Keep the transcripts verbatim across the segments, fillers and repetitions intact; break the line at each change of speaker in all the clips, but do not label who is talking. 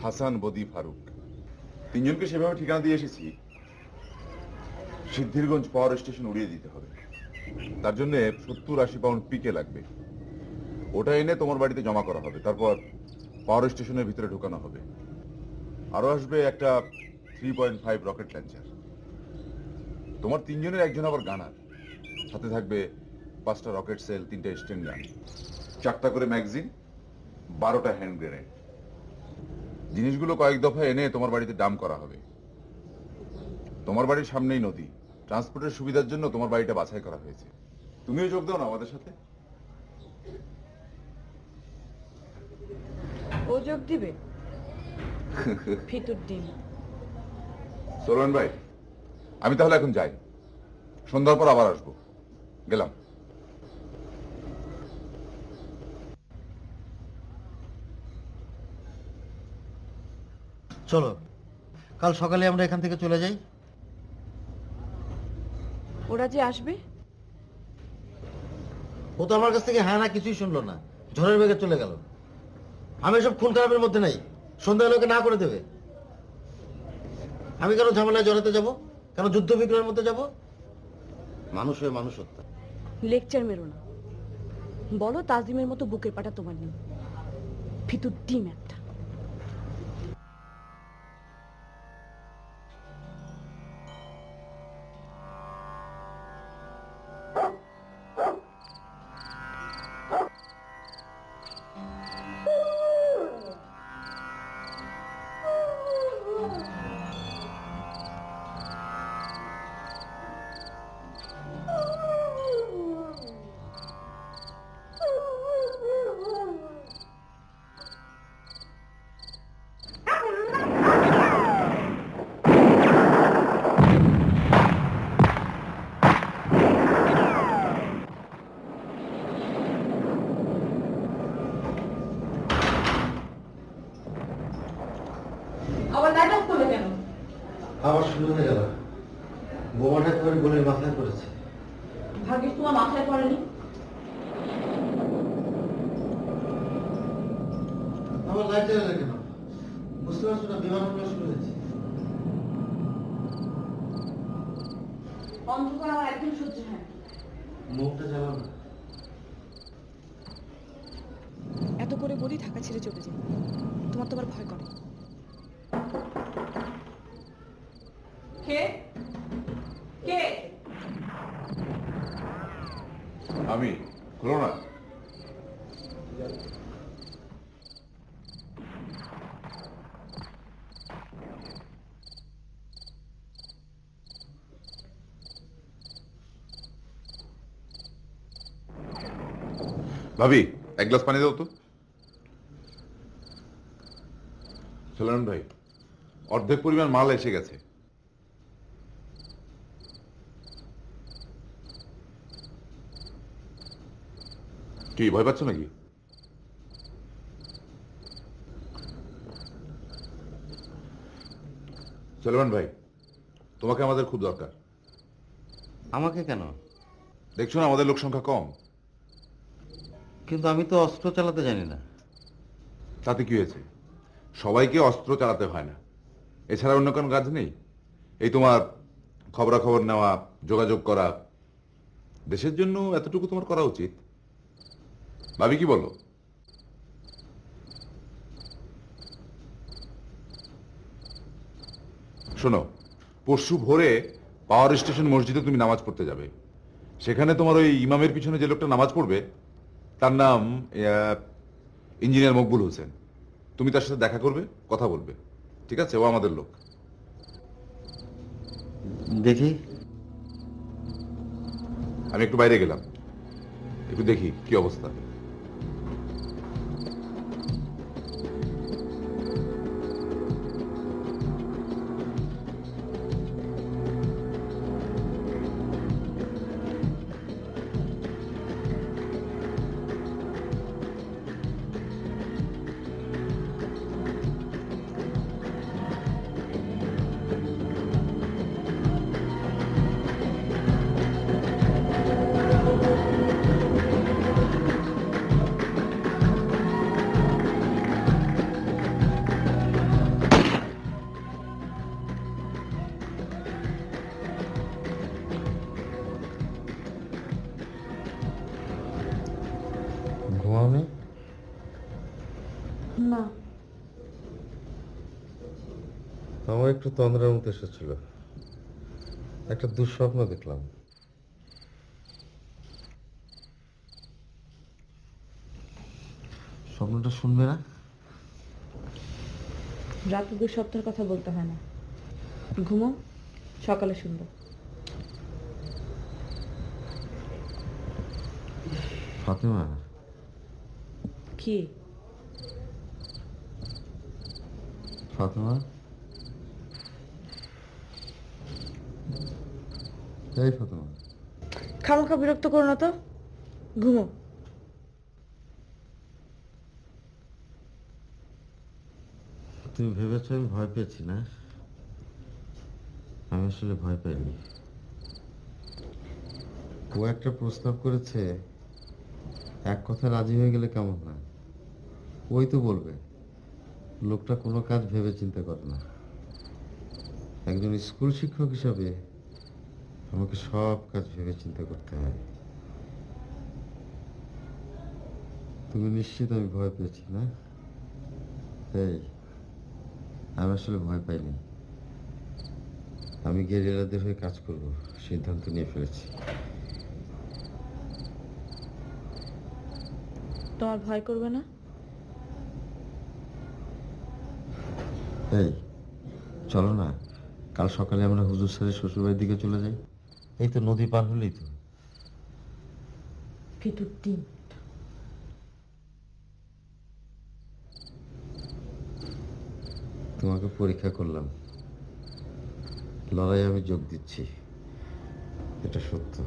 হাসান, বদি, ফারুক তিনজনকে সেভাবে ঠিকানা দিয়ে এসেছি। সিদ্ধিরগঞ্জ পাওয়ার স্টেশন উড়িয়ে দিতে হবে। তার জন্য সত্তর আশি পাউন্ড পিকে লাগবে। ওটা এনে তোমার বাড়িতে জমা করা হবে, তারপর পাওয়ার স্টেশনের ভিতরে ঢুকানো হবে। আরো আসবে একটা three point five rocket launcher. তোমার তিনজনের একজন আবার গানার, সাথে থাকবে পাঁচটা রকেট সেল, তিনটা স্টেন গান, চারটা করে ম্যাগাজিন, বারোটা হ্যান্ড গ্রেনেড। জিনিসগুলো কয়েক দফা এনে তোমার বাড়িতে ডাম করা হবে। তোমার বাড়ির সামনেই নদী, ট্রান্সপোর্টের সুবিধার জন্য তোমার বাড়িটা বাছাই করা হয়েছে। তুমিও যোগ দাও না আমাদের সাথে?
ও যোগ দিবে? ফিতুর ডিম।
সোলমান ভাই, আমি তাহলে এখন যাই, সন্ধ্যার পর আবার আসবো। গেলাম।
চলো কাল সকালে আমরা এখান থেকে চলে যাই।
ওরা যে আসবে?
ও তো আমার কাছ থেকে হ্যাঁ না কিছুই শুনলো না, ঝড়ের বেগে চলে গেল। আমি সব খুন খারাপের মধ্যে নাই, সন্ধ্যা লোকে না করে দেবে। আমি কেন ঝামেলায় জড়াতে যাব? কেন যুদ্ধ বিগ্রহের মধ্যে যাব? মানুষ হয়ে মানুষ হত্যা।
লেকচার মেরো না। বলো তাজিমের মতো বুকের পাটা তোমার নেই। ফিতুর ডিম একটা।
আবার শুরু হয়ে গেল। বোমাটা করে গোলের মাথায় পড়েছে।
ভাগ্যিস তোমার মাথায় পড়েনি।
আমার লাইট জ্বালালে কেন? বুঝতে পারছো না বিমান হামলা শুরু হয়েছে।
অন্ধকার আমার একদম সহ্য হয় না।
মুখটা জ্বালাও না।
এত করে বলি ঢাকা ছেড়ে চলে যাই, তোমার তো আবার ভয় করে। কে কে?
আমি। খোলো না। ভাবি, এক গ্লাস পানি দাও তো। সোলায়মান ভাই, অর্ধেক পরিমাণ মাল এসে গেছে। কি ভয় পাচ্ছ নাকি? সোলায়মান ভাই, তোমাকে আমাদের খুব দরকার।
আমাকে কেন?
দেখছো না আমাদের লোক সংখ্যা কম।
কিন্তু আমি তো অস্ত্র চালাতে জানি না।
তাতে কি হয়েছে? সবাইকে অস্ত্র চালাতে হয় না। এছাড়া অন্য কোনো কাজ নেই? এই তোমার খবরাখবর নেওয়া, যোগাযোগ করা, দেশের জন্য এতটুকু তোমার করা উচিত। ভাবি কি বলো? শোনো, পরশু ভোরে পাওয়ার স্টেশন মসজিদে তুমি নামাজ পড়তে যাবে। সেখানে তোমার ওই ইমামের পিছনে যে লোকটা নামাজ পড়বে তার নাম ইঞ্জিনিয়ার মকবুল হোসেন। তুমি তার সাথে দেখা করবে, কথা বলবে, ঠিক আছে? ও আমাদের লোক।
দেখি।
আমি একটু বাইরে গেলাম, একটু দেখি কি অবস্থা।
আমার একটু তন্দ্রার মতো এসেছিল, একটা দুঃস্বপ্ন দেখলাম। স্বপ্নটা শুনবে না?
রাতে দু সপ্তাহের কথা বলতে হয় না, ঘুমো, সকালে শুনবো।
ফাতেমা,
কি
ফাতেমা, এই ফাতেমা,
খামোখা বিরক্ত করো না তো, ঘুমো।
তুমি ভেবেছো আমি ভয় পেয়েছি না? আমি আসলে ভয় পাইনি। ও একটা প্রস্তাব করেছে, এক কথা রাজি হয়ে গেলে কেমন হয়? ওই তো বলবে লোকটা কোনো কাজ ভেবে চিন্তা করে না। একজন স্কুল শিক্ষক হিসাবে আমাকে সব কাজ ভেবে চিন্তা করতে হয়। তুমি নিশ্চিত আমি ভয় পেয়েছি না? এই, আমি আসলে ভয় পাইনি। আমি গেরিলাদের হয়ে কাজ করব সিদ্ধান্ত নিয়ে ফেলেছি।
তোমার ভয় করবে না?
এই চলো না, কাল সকালে আমরা হুজুর স্যারের শ্বশুরবাড়ির দিকে চলে যাই। এই তো নদী পার হলেই তো।
ভিতর ডিম।
তোমাকে পরীক্ষা করলাম, লড়াই আমি যোগ দিচ্ছি, এটা সত্য।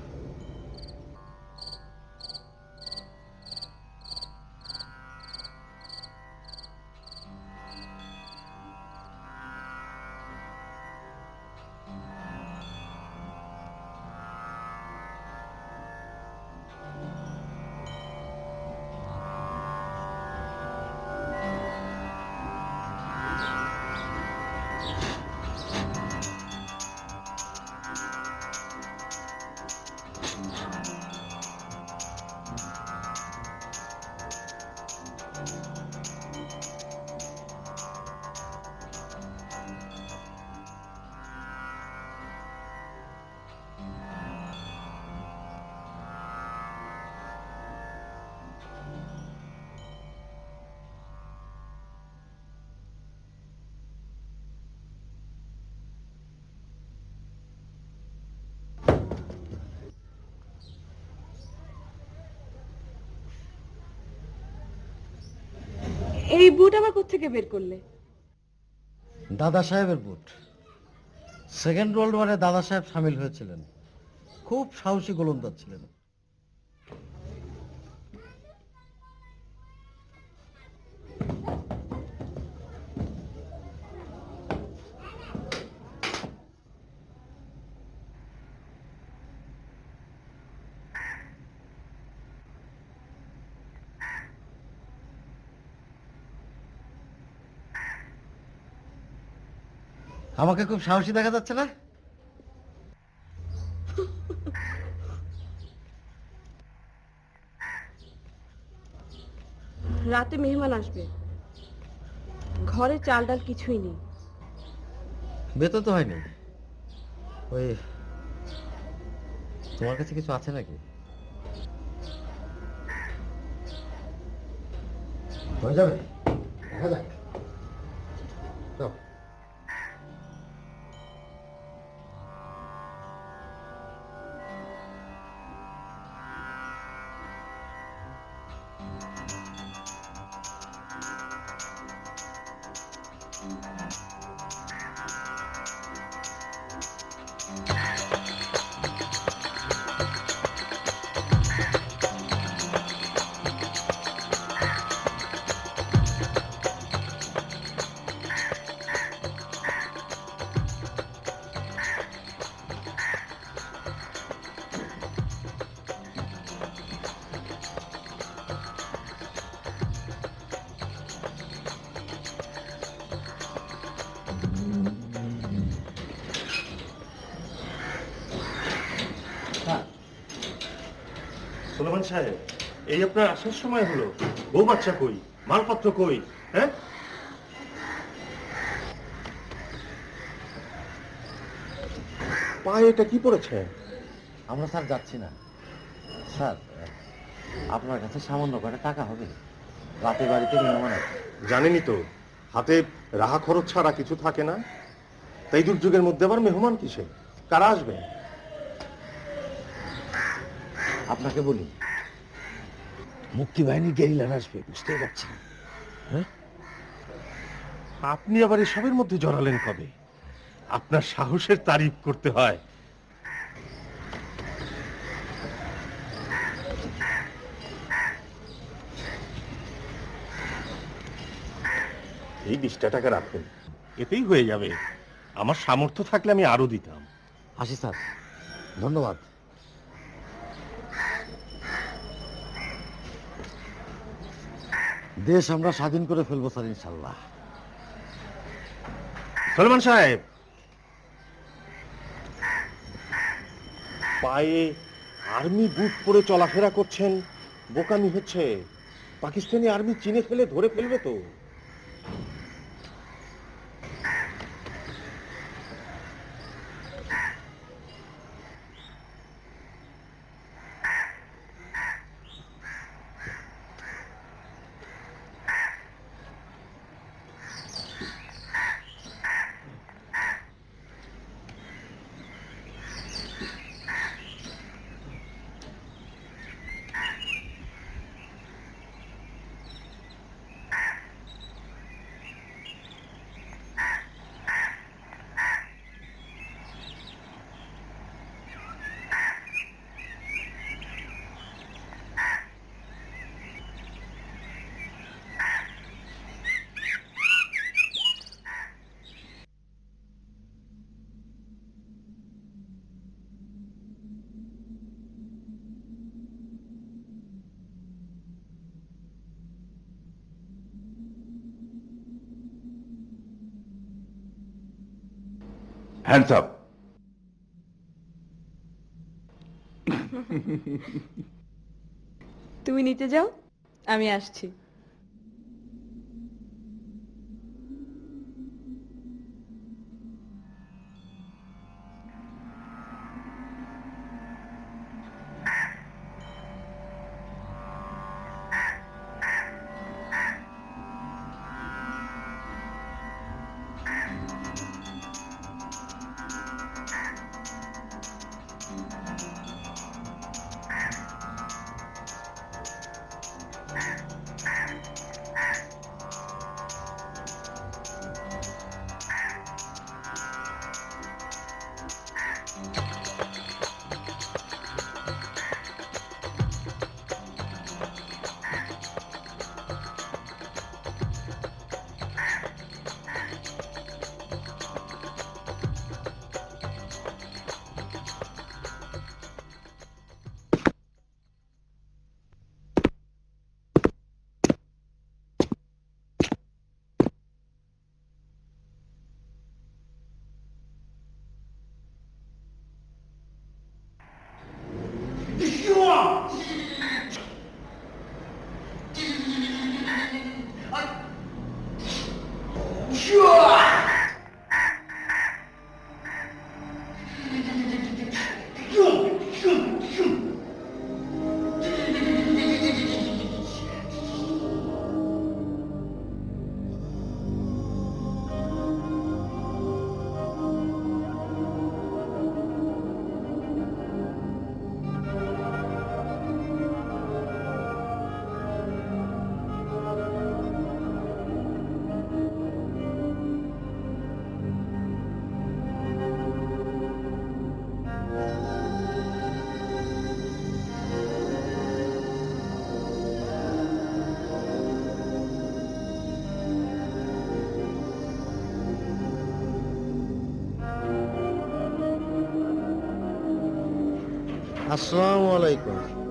এই বুট আবার কোত্থেকে বের করলে?
দাদা সাহেবের বুট। সেকেন্ড ওয়ার্ল্ড ওয়ারে দাদা সাহেব সামিল হয়েছিলেন, খুব সাহসী গোলন্দাজ ছিলেন। আমাকে খুব সাহসী দেখা যাচ্ছে না?
রাতে মেহমান আসবে, ঘরে চাল ডাল কিছুই নেই।
বেতন তো হয়নি। ওই তোমার কাছে কিছু আছে নাকি? হয়ে যাবে, দেখা যাক। চল।
সুলেমান সাহেব, এই আপনার আসার সময় হলো, বউ বাচ্চা কই, মালপত্র কই? হ্যাঁ, পায়ে এটা কি পড়েছে?
আমরা স্যার যাচ্ছি না স্যার। আপনার কাছে সামান্য কয়টা টাকা হবে? রাতে বাড়িতে মেহমান আছে।
জানেনই তো হাতে রাহা খরচ ছাড়া কিছু থাকে না। তাই দুর্যোগের মধ্যে আবার মেহমান কিসে? কারা আসবে?
আপনাকে বলি, মুক্তিবাহিনীর গেরিলারা আসবে, বুঝতেই পারছেন। হ্যাঁ,
আপনি আবার এসবের মধ্যে জড়ালেন কবে? আপনার সাহসের তারিফ করতে হয়। এই বিশটা টাকা রাখুন, এতেই হয়ে যাবে। আমার সামর্থ্য থাকলে আমি আরো দিতাম।
আসি স্যার, ধন্যবাদ। দেশ আমরা স্বাধীন করে ফেলবো স্যার, ইনশাল্লাহ।
সলমান সাহেব, পায়ে আর্মি বুট পরে চলাফেরা করছেন, বোকামি হচ্ছে। পাকিস্তানি আর্মি চিনে ফেলে ধরে ফেলবে তো।
Hands up.
তুমি নিচে যাও, আমি আসছি।
আসসালামু আলাইকুম।